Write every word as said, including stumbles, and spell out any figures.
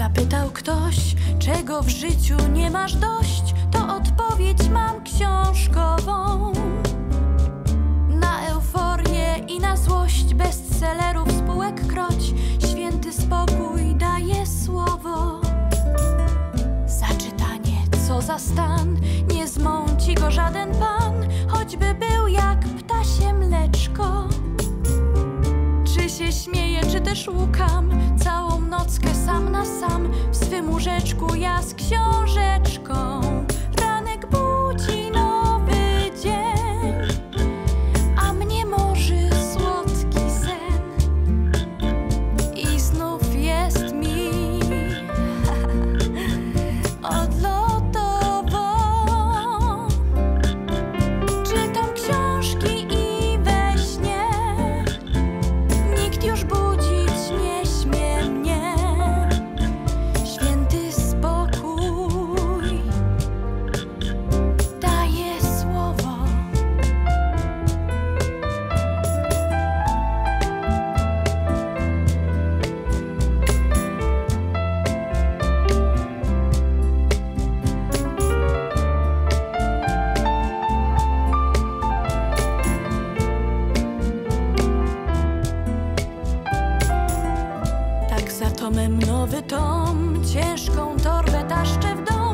Zapytał ktoś, czego w życiu nie masz dość, to odpowiedź mam książkową. Na euforię i na złość bestsellerów spółek kroć, święty spokój daje słowo. Za czytanie, co za stan, nie zmąci go żaden pan, choćby był jak ptasie mleczko. Czy się śmieję, czy też łukam, całą nockę sam na sam w swym łóżeczku ja z książeczką. Ranek budzi nowy dzień, a mnie morzy słodki sen. I znów jest mi odlotowo. Czytam książki i we śnie nikt już budzić nie śmie mnie. Święty spokój daje słowo. Tak za tomem nowy tom, ciężką torbę taszczę w dom.